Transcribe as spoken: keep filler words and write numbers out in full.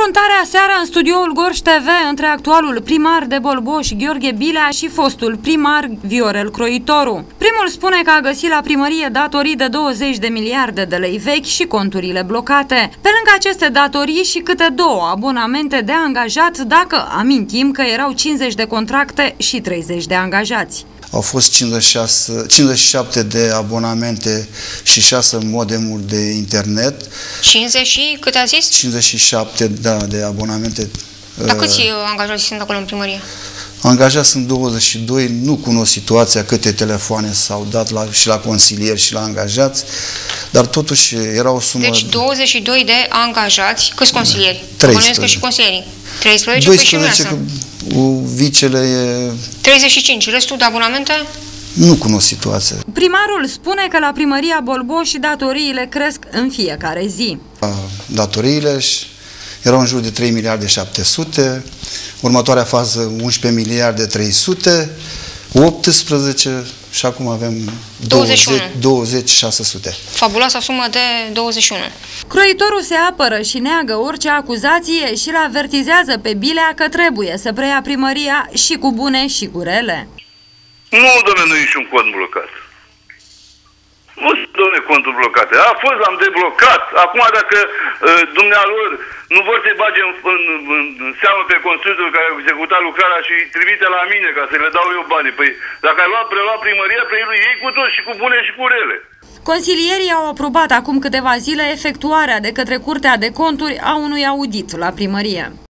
Confruntarea aseară în studioul Gorj T V între actualul primar de Bolboș, Gheorghe Bilea, și fostul primar Viorel Croitoru. Primul spune că a găsit la primărie datorii de douăzeci de miliarde de lei vechi și conturile blocate. Pe lângă aceste datorii și câte două abonamente de angajat, dacă amintim că erau cincizeci de contracte și treizeci de angajați. Au fost cincizeci și șase, cincizeci și șapte de abonamente și șase modemuri de internet. cincizeci și câte a zis? cincizeci și șapte, da, de abonamente. Dar câți angajați sunt acolo în primărie? Angajați sunt douăzeci și doi, nu cunosc situația, câte telefoane s-au dat la, și la consilieri și la angajați, dar totuși era o sumă... Deci douăzeci și doi de angajați, câți consilieri? treisprezece. Că și consilieri. treisprezece, doisprezece, că vicele e... treizeci și cinci, restul de abonamente? Nu cunosc situația. Primarul spune că la primăria Bolboș datoriile cresc în fiecare zi. Datoriile erau în jur de trei miliarde șapte sute, următoarea fază unsprezece miliarde trei sute, optsprezece și acum avem douăzeci șase sute. Fabuloasa sumă de douăzeci și unu. Croitorul se apără și neagă orice acuzație și îl avertizează pe Bilea că trebuie să preia primăria și cu bune și cu rele. Nu, domnule, nu e niciun cont blocat. Nu, domnule, contul blocate. A fost, am deblocat. Acum, dacă uh, dumnealor nu vor să-i bage în, în, în, în seamă pe constructorul care a executat lucrarea și îi trimite la mine ca să le dau eu banii. Păi, dacă ai luat, preluat primăria, preilu ei cu toți, și cu bune și cu rele. Consilierii au aprobat acum câteva zile efectuarea de către Curtea de Conturi a unui audit la primărie.